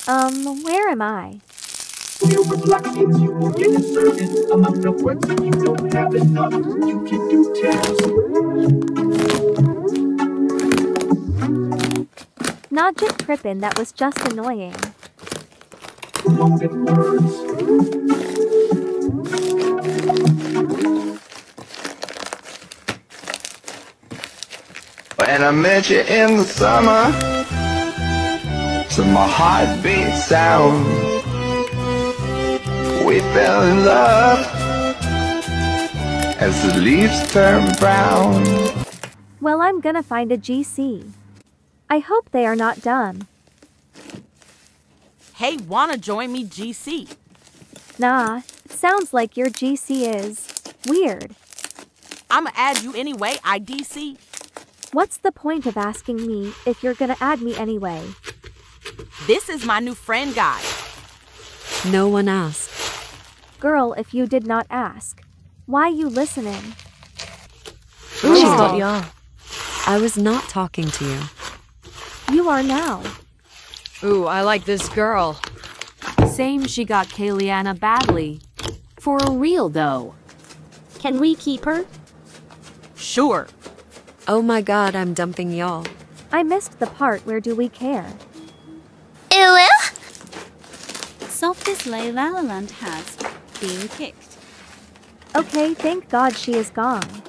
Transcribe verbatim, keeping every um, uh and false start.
Um, where am I? Here with black kids, you will get inserted among the points if you don't have enough. You can do tasks. Not just trippin', that was just annoying. Loaded words. When I met you in the summer, to my heartbeat sound, we fell in love as the leaves turn brown. Well, I'm gonna find a G C. I hope they are not dumb. Hey, wanna join me G C? Nah, it sounds like your G C is weird. I'ma add you anyway, I D C. What's the point of asking me if you're gonna add me anyway? This is my new friend guide. No one asked. Girl, if you did not ask, why you listening? Ooh. I was not talking to you. You are now. Ooh, I like this girl. Same, she got Kayliana badly. For real though. Can we keep her? Sure. Oh my god, I'm dumping y'all. I missed the part where do we care? Softest Lay Valorant has been kicked. Okay, thank God she is gone.